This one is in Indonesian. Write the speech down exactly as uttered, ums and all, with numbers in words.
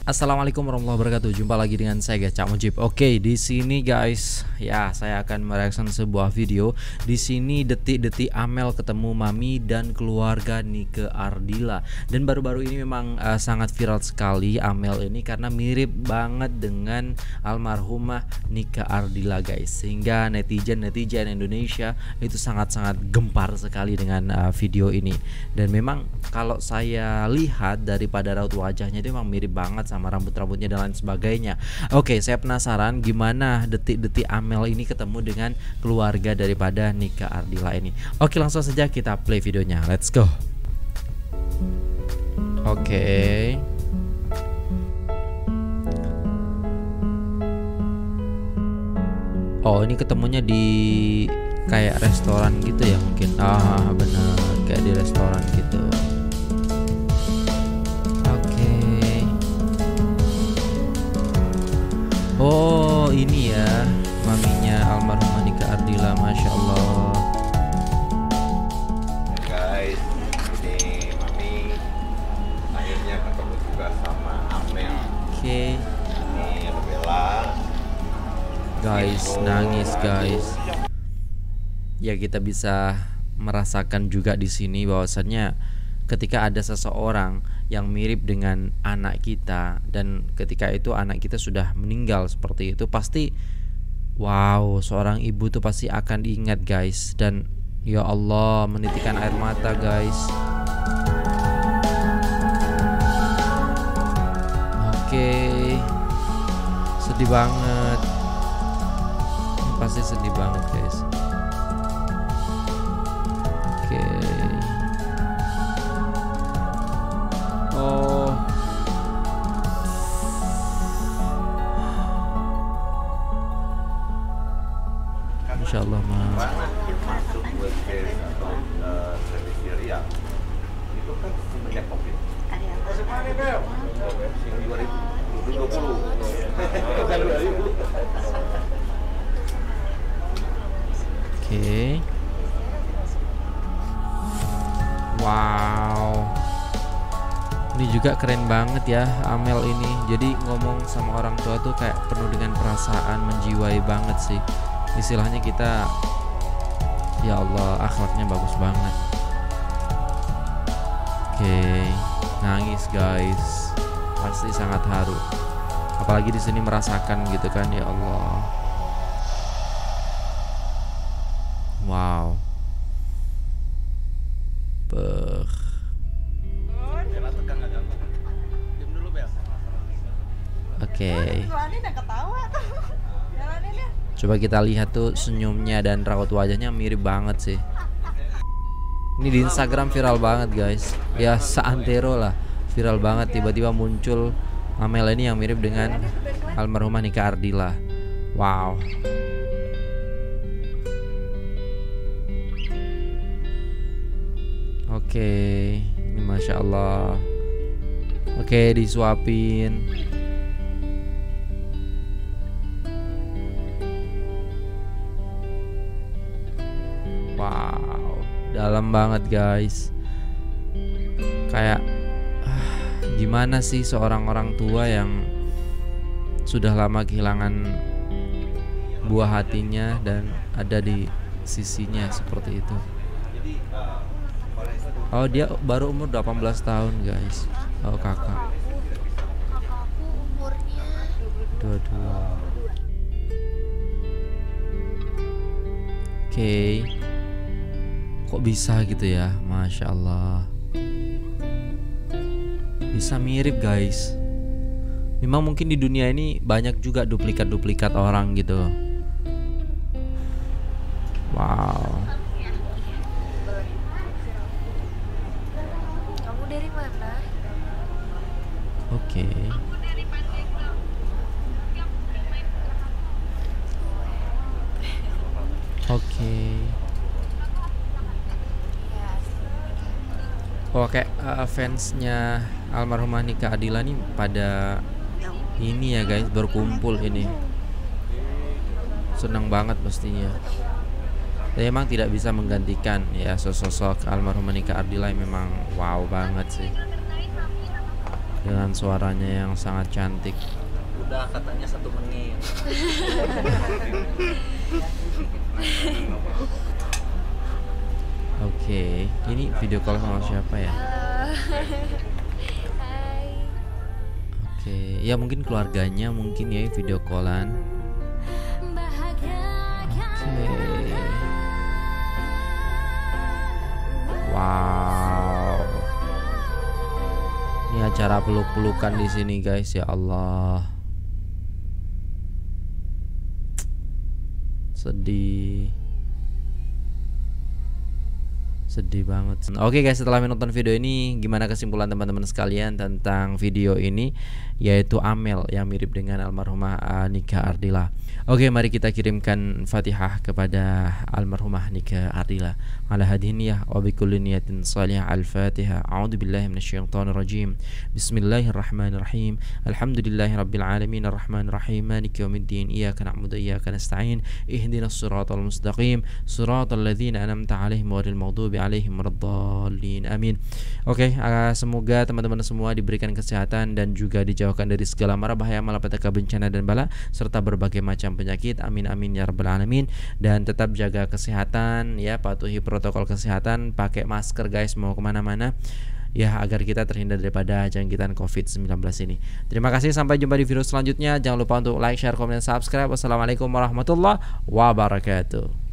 Assalamualaikum warahmatullahi wabarakatuh. Jumpa lagi dengan saya guys, Cak Mujib. Oke, di sini guys, ya saya akan mereaction sebuah video. Di sini detik-detik Amel ketemu Mami dan keluarga Nike Ardila. Dan baru-baru ini memang uh, sangat viral sekali Amel ini karena mirip banget dengan almarhumah Nike Ardila guys. Sehingga netizen-netizen Indonesia itu sangat-sangat gempar sekali dengan uh, video ini. Dan memang kalau saya lihat daripada raut wajahnya itu memang mirip banget sama rambut-rambutnya dan lain sebagainya. Oke, saya penasaran gimana detik-detik Amel ini ketemu dengan keluarga daripada Nike Ardila ini. Oke, langsung saja kita play videonya. Let's go. Oke. Oh, ini ketemunya di kayak restoran gitu ya mungkin. Ah, benar, kayak di restoran gitu. Oh, ini ya maminya almarhumah Nike Ardila, masya Allah. Guys, ini mami akhirnya ketemu juga sama Amel. Oke. Okay. Ini Bella. Guys, Info nangis radio. guys. Ya kita bisa merasakan juga di sini bahwasannya ketika ada seseorang yang mirip dengan anak kita dan ketika itu anak kita sudah meninggal seperti itu, pasti wow, seorang ibu tuh pasti akan diingat guys. Dan ya Allah, menitikkan air mata guys. Oke, sedih banget. Ini pasti sedih banget guys. Oke. Oh, Insya Allah ma. Masuk web series atau uh, series serial itu kan semenjak COVID. Yang dua ribu dua puluh. Oke. Wow. Ini juga keren banget ya Amel ini. Jadi ngomong sama orang tua tuh kayak penuh dengan perasaan, menjiwai banget sih. Istilahnya kita, ya Allah, akhlaknya bagus banget. Oke, nangis guys. Pasti sangat haru. Apalagi di sini merasakan gitu kan, ya Allah. Wow. Beuh. Oke. Okay. Coba kita lihat tuh senyumnya dan raut wajahnya mirip banget sih. Ini di Instagram viral banget guys. Ya seantero lah, viral banget tiba-tiba muncul Amel ini yang mirip dengan almarhumah Nike Ardila. Wow. Oke, okay. Ini masya Allah. Oke, okay, disuapin. Wow, dalam banget guys. Kayak ah, gimana sih seorang orang tua yang sudah lama kehilangan buah hatinya dan ada di sisinya seperti itu. Oh, dia baru umur delapan belas tahun guys. Oh, kakak. Kakakku umurnya dua puluh dua. Oke. Okay. Kok bisa gitu ya, masya Allah. Bisa mirip guys. Memang mungkin di dunia ini banyak juga duplikat-duplikat orang gitu. Wow. kamu dari mana? Oke. Okay. Oke. Okay. Oh, kayak uh, fansnya almarhumah Nike Ardila nih pada ini ya guys, berkumpul ini. Senang banget pastinya. Dan memang tidak bisa menggantikan ya sosok almarhumah Nike Ardila yang memang wow banget sih. dengan suaranya yang sangat cantik. Udah katanya satu menit. Oke, ini video call sama siapa ya? Halo. Hai. Oke, ya mungkin keluarganya mungkin ya video callan. Oke. Wow. Ini acara peluk-pelukan di sini guys, ya Allah. Sedih. Sedih banget. Oke guys, setelah menonton video ini, gimana kesimpulan teman-teman sekalian tentang video ini, yaitu Amel yang mirip dengan almarhumah uh, Nika Ardila. Oke, mari kita kirimkan Fatihah kepada almarhumah Nika Ardila. Ala hadiniyah wa bikulli niyatin salihah. Al-Fatihah. A'udzu billahi minasyaitonir rajim. Bismillahirrahmanirrahim. Alhamdulillahirabbil alamin arrahmanir rahim maliki yaumiddin. Iyyaka na'budu wa iyyaka nasta'in. Ihdinas siratal mustaqim. Siratal ladzina an'amta 'alaihim ghairil maghdubi 'alaihim waladdallin. Amin. Oke, uh, semoga teman-teman semua diberikan kesehatan dan juga dijauhkan dari segala mara bahaya, malapetaka, bencana dan bala serta berbagai macam penyakit. Amin amin ya rabbal alamin. Dan tetap jaga kesehatan ya, patuhi protokol kesehatan, pakai masker guys mau kemana-mana ya, agar kita terhindar daripada jangkitan covid sembilan belas ini. Terima kasih, sampai jumpa di video selanjutnya. Jangan lupa untuk like, share, komen, dan subscribe. Wassalamualaikum warahmatullahi wabarakatuh.